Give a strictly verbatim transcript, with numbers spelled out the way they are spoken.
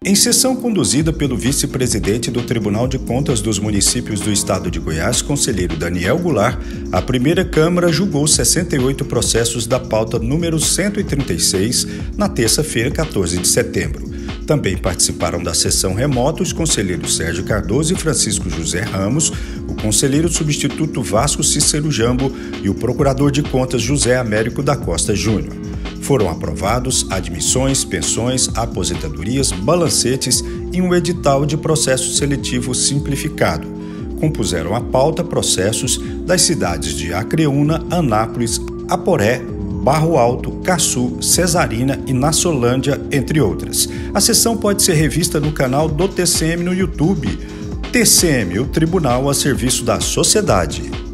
Em sessão conduzida pelo vice-presidente do Tribunal de Contas dos Municípios do Estado de Goiás, conselheiro Daniel Goulart, a primeira Câmara julgou sessenta e oito processos da pauta número cento e trinta e seis na terça-feira, quatorze de setembro. Também participaram da sessão remota os conselheiros Sérgio Cardoso e Francisco José Ramos, o conselheiro substituto Vasco Cícero Jambo e o procurador de contas José Américo da Costa Júnior. Foram aprovados admissões, pensões, aposentadorias, balancetes e um edital de processo seletivo simplificado. Compuseram a pauta processos das cidades de Acreúna, Anápolis, Aporé, Barro Alto, Caçu, Cesarina e Nassolândia, entre outras. A sessão pode ser revista no canal do T C M no YouTube. T C M, o Tribunal a serviço da sociedade.